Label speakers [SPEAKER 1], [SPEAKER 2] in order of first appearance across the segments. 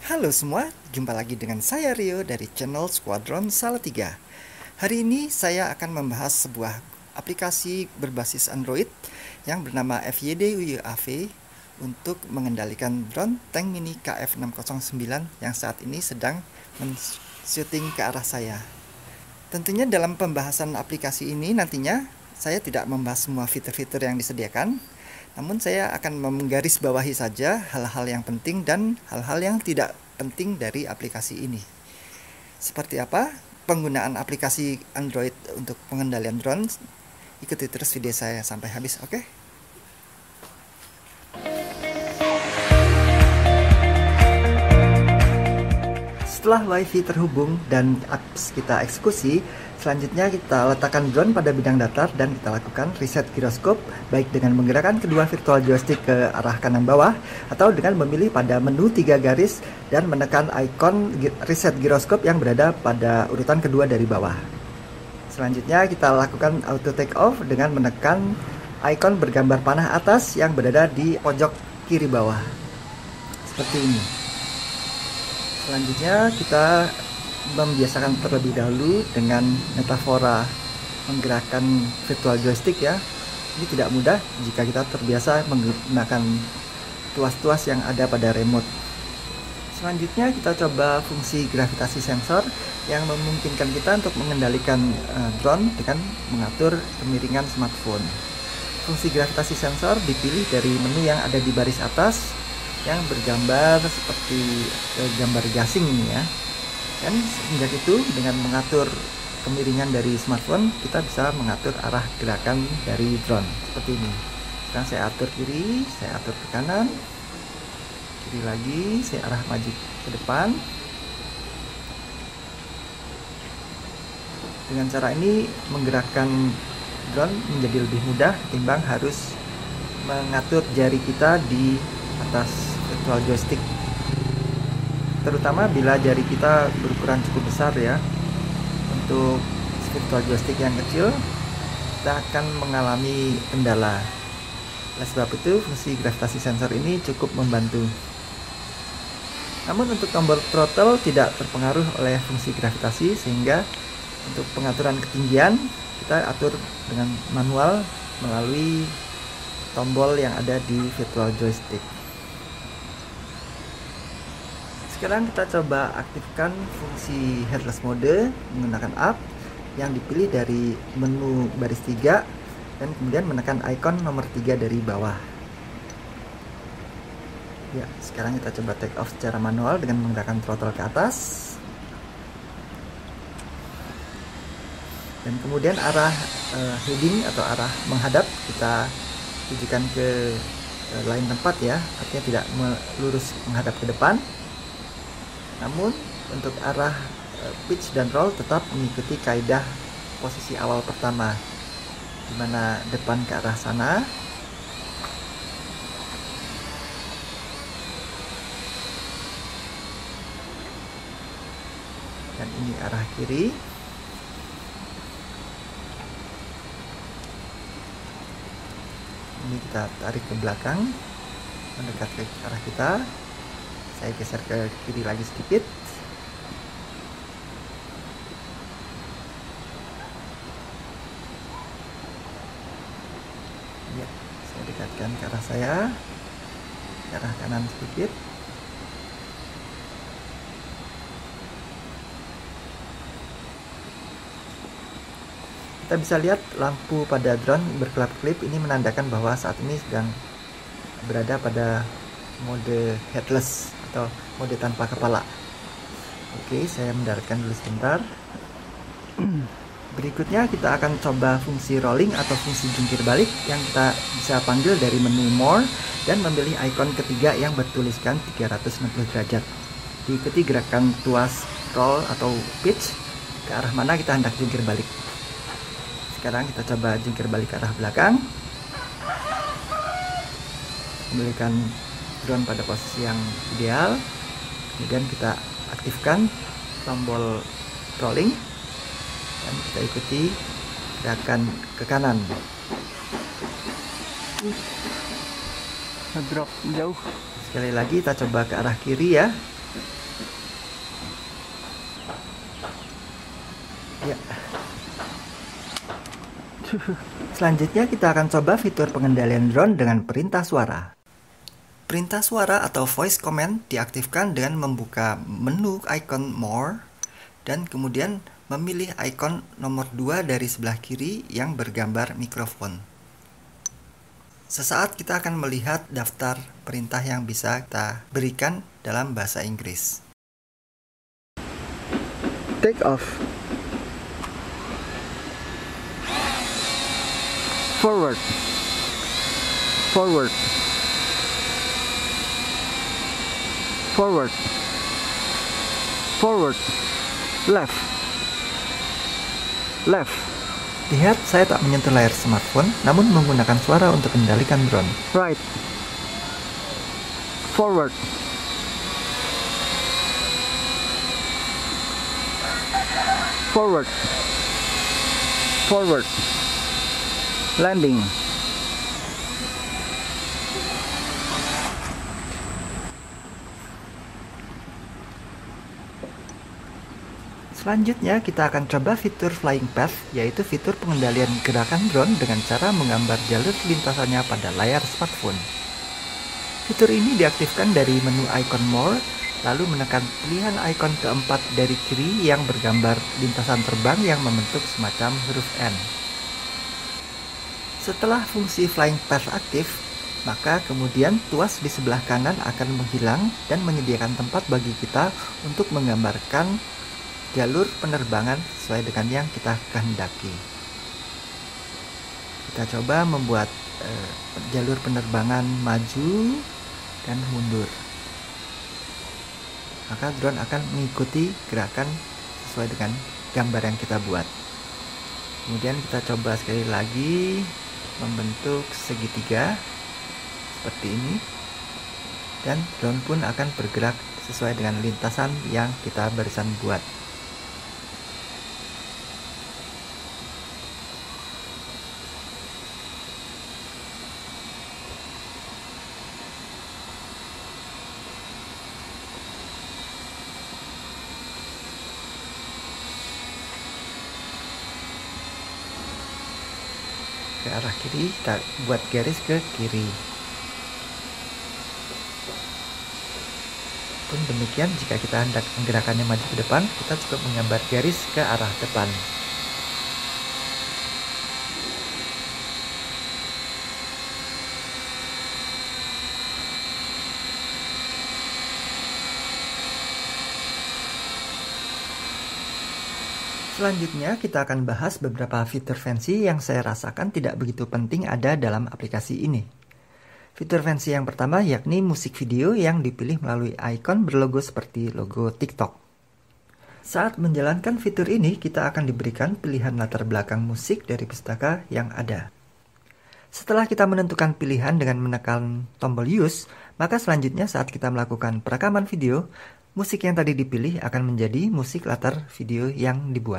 [SPEAKER 1] Halo semua, jumpa lagi dengan saya Rio dari channel Squadron Salatiga. Hari ini saya akan membahas sebuah aplikasi berbasis Android yang bernama FYD UAV untuk mengendalikan drone tank mini KF609 yang saat ini sedang men-shooting ke arah saya. Tentunya dalam pembahasan aplikasi ini nantinya saya tidak membahas semua fitur-fitur yang disediakan, namun saya akan menggarisbawahi saja hal-hal yang penting dan hal-hal yang tidak penting dari aplikasi ini. Seperti apa penggunaan aplikasi Android untuk pengendalian drone? Ikuti terus video saya sampai habis, oke? Setelah WiFi terhubung dan apps kita eksekusi, selanjutnya kita letakkan drone pada bidang datar dan kita lakukan reset giroskop, baik dengan menggerakkan kedua virtual joystick ke arah kanan bawah atau dengan memilih pada menu 3 garis dan menekan ikon reset giroskop yang berada pada urutan kedua dari bawah. Selanjutnya kita lakukan auto take off dengan menekan ikon bergambar panah atas yang berada di pojok kiri bawah. Seperti ini. Selanjutnya kita membiasakan terlebih dahulu dengan metafora menggerakkan virtual joystick ya. Ini tidak mudah jika kita terbiasa menggunakan tuas-tuas yang ada pada remote. Selanjutnya kita coba fungsi gravitasi sensor yang memungkinkan kita untuk mengendalikan drone dengan mengatur kemiringan smartphone. Fungsi gravitasi sensor dipilih dari menu yang ada di baris atas yang bergambar seperti gambar gasing ini ya. Dan sejak itu dengan mengatur kemiringan dari smartphone kita bisa mengatur arah gerakan dari drone seperti ini. Sekarang saya atur kiri, saya atur ke kanan, kiri lagi, saya arah maju ke depan. Dengan cara ini menggerakkan drone menjadi lebih mudah ketimbang harus mengatur jari kita di atas virtual joystick, terutama bila jari kita berukuran cukup besar ya. Untuk virtual joystick yang kecil kita akan mengalami kendala. Oleh sebab itu fungsi gravitasi sensor ini cukup membantu. Namun untuk tombol throttle tidak terpengaruh oleh fungsi gravitasi, sehingga untuk pengaturan ketinggian kita atur dengan manual melalui tombol yang ada di virtual joystick. Sekarang kita coba aktifkan fungsi headless mode menggunakan app yang dipilih dari menu baris 3 dan kemudian menekan ikon nomor 3 dari bawah. Ya, sekarang kita coba take off secara manual dengan menggerakkan throttle ke atas. Dan kemudian arah heading atau arah menghadap kita tujukan ke lain tempat ya, artinya tidak lurus menghadap ke depan. Namun untuk arah pitch dan roll tetap mengikuti kaidah posisi awal pertama, di mana depan ke arah sana, dan ini arah kiri. Ini kita tarik ke belakang mendekat ke arah kita. Saya geser ke kiri lagi sedikit. Ya, saya dekatkan ke arah saya, ke arah kanan sedikit. Kita bisa lihat lampu pada drone berkelap-kelip. Ini menandakan bahwa saat ini sedang berada pada mode headless atau mode tanpa kepala. Oke, saya mendaratkan dulu sebentar. Berikutnya kita akan coba fungsi rolling atau fungsi jungkir balik yang kita bisa panggil dari menu more dan memilih ikon ketiga yang bertuliskan 360 derajat. Diikuti gerakan tuas roll atau pitch ke arah mana kita hendak jungkir balik. Sekarang kita coba jungkir balik ke arah belakang. Kembalikan drone pada posisi yang ideal. Kemudian kita aktifkan tombol rolling dan kita ikuti gerakan ke kanan.
[SPEAKER 2] Ngedrop jauh.
[SPEAKER 1] Sekali lagi kita coba ke arah kiri ya. Ya. Selanjutnya kita akan coba fitur pengendalian drone dengan perintah suara. Perintah suara atau voice command diaktifkan dengan membuka menu icon More dan kemudian memilih icon nomor 2 dari sebelah kiri yang bergambar mikrofon. Sesaat kita akan melihat daftar perintah yang bisa kita berikan dalam bahasa Inggris.
[SPEAKER 2] Take off. Forward. Forward. Forward. Forward. Left. Left.
[SPEAKER 1] Lihat, saya tak menyentuh layar smartphone, namun menggunakan suara untuk kendalikan drone.
[SPEAKER 2] Right. Forward. Forward. Forward. Landing.
[SPEAKER 1] Selanjutnya kita akan coba fitur Flying Path, yaitu fitur pengendalian gerakan drone dengan cara menggambar jalur lintasannya pada layar smartphone. Fitur ini diaktifkan dari menu icon More, lalu menekan pilihan icon keempat dari kiri yang bergambar lintasan terbang yang membentuk semacam huruf N. Setelah fungsi Flying Path aktif, maka kemudian tuas di sebelah kanan akan menghilang dan menyediakan tempat bagi kita untuk menggambarkan jalur penerbangan sesuai dengan yang kita kehendaki. Kita coba membuat jalur penerbangan maju dan mundur. Maka drone akan mengikuti gerakan sesuai dengan gambar yang kita buat. Kemudian kita coba sekali lagi membentuk segitiga seperti ini, dan drone pun akan bergerak sesuai dengan lintasan yang kita barusan buat. Ke arah kiri, kita buat garis ke kiri. Pun demikian, jika kita hendak gerakannya maju ke depan, kita cukup menggambar garis ke arah depan. Selanjutnya kita akan bahas beberapa fitur fancy yang saya rasakan tidak begitu penting ada dalam aplikasi ini. Fitur fancy yang pertama yakni musik video yang dipilih melalui icon berlogo seperti logo TikTok. Saat menjalankan fitur ini, kita akan diberikan pilihan latar belakang musik dari pustaka yang ada. Setelah kita menentukan pilihan dengan menekan tombol use, maka selanjutnya saat kita melakukan perekaman video, musik yang tadi dipilih akan menjadi musik latar video yang dibuat.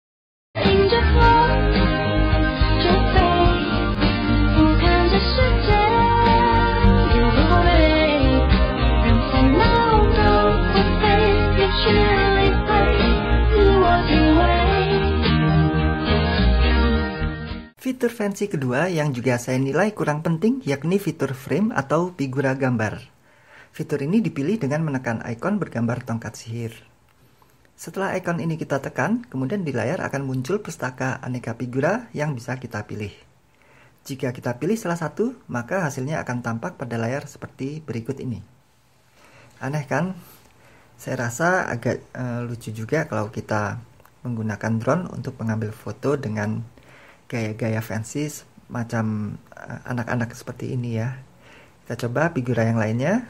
[SPEAKER 1] Fitur fancy kedua yang juga saya nilai kurang penting yakni fitur frame atau figura gambar. Fitur ini dipilih dengan menekan ikon bergambar tongkat sihir. Setelah ikon ini kita tekan, kemudian di layar akan muncul pustaka aneka figura yang bisa kita pilih. Jika kita pilih salah satu, maka hasilnya akan tampak pada layar seperti berikut ini. Aneh kan? Saya rasa agak lucu juga kalau kita menggunakan drone untuk mengambil foto dengan gaya-gaya fancy macam anak-anak seperti ini ya. Kita coba figura yang lainnya.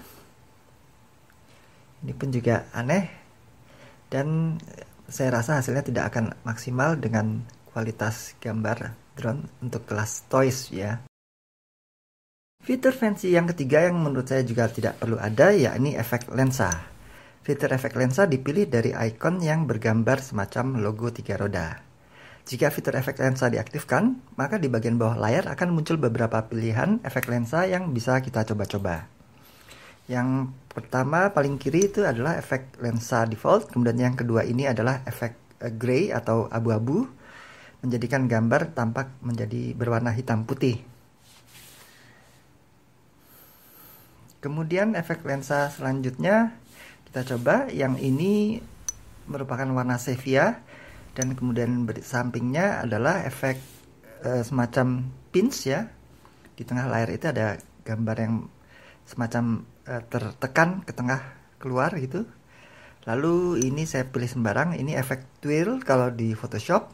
[SPEAKER 1] Ini pun juga aneh, dan saya rasa hasilnya tidak akan maksimal dengan kualitas gambar drone untuk kelas toys ya. Fitur fancy yang ketiga yang menurut saya juga tidak perlu ada, yakni efek lensa. Fitur efek lensa dipilih dari ikon yang bergambar semacam logo 3 roda. Jika fitur efek lensa diaktifkan, maka di bagian bawah layar akan muncul beberapa pilihan efek lensa yang bisa kita coba-coba. Yang pertama paling kiri itu adalah efek lensa default, kemudian yang kedua ini adalah efek gray atau abu-abu, menjadikan gambar tampak menjadi berwarna hitam putih. Kemudian efek lensa selanjutnya kita coba, yang ini merupakan warna sepia, dan kemudian sampingnya adalah efek semacam pins ya. Di tengah layar itu ada gambar yang semacam tertekan ke tengah keluar gitu. Lalu ini saya pilih sembarang, ini efek twirl kalau di Photoshop.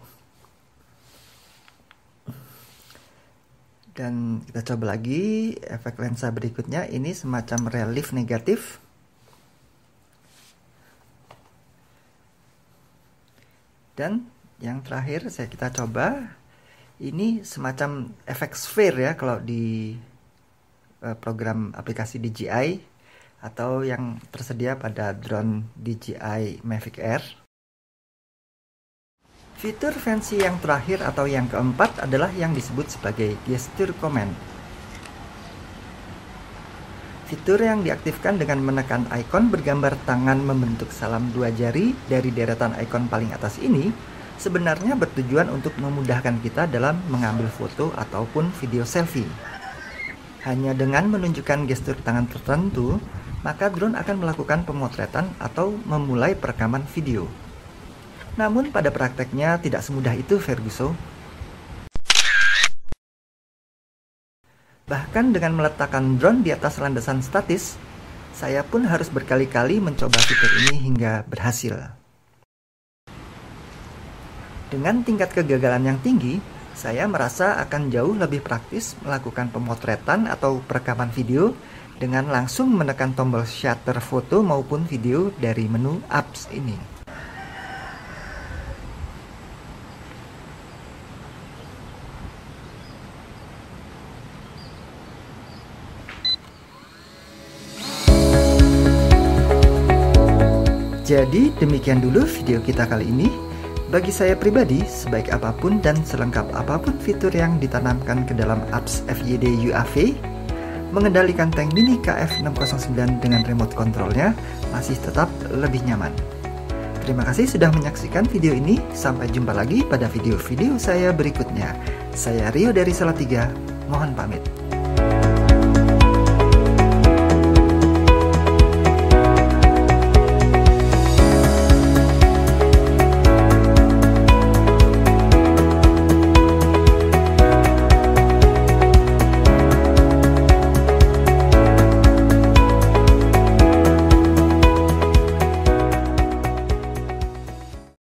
[SPEAKER 1] Dan kita coba lagi efek lensa berikutnya, ini semacam relief negatif. Dan yang terakhir kita coba, ini semacam efek sphere ya kalau di program aplikasi DJI atau yang tersedia pada drone DJI Mavic Air. Fitur fancy yang terakhir atau yang keempat adalah yang disebut sebagai gesture command. Fitur yang diaktifkan dengan menekan ikon bergambar tangan membentuk salam 2 jari dari deretan ikon paling atas ini sebenarnya bertujuan untuk memudahkan kita dalam mengambil foto ataupun video selfie. Hanya dengan menunjukkan gestur tangan tertentu, maka drone akan melakukan pemotretan atau memulai perekaman video. Namun pada prakteknya tidak semudah itu, Ferguson. Bahkan dengan meletakkan drone di atas landasan statis, saya pun harus berkali-kali mencoba fitur ini hingga berhasil. Dengan tingkat kegagalan yang tinggi, saya merasa akan jauh lebih praktis melakukan pemotretan atau perekaman video dengan langsung menekan tombol shutter foto maupun video dari menu apps ini. Jadi demikian dulu video kita kali ini. Bagi saya pribadi, sebaik apapun dan selengkap apapun fitur yang ditanamkan ke dalam apps FYD UAV, mengendalikan tank mini KF609 dengan remote controlnya masih tetap lebih nyaman. Terima kasih sudah menyaksikan video ini. Sampai jumpa lagi pada video-video saya berikutnya. Saya Rio dari Salatiga, mohon pamit.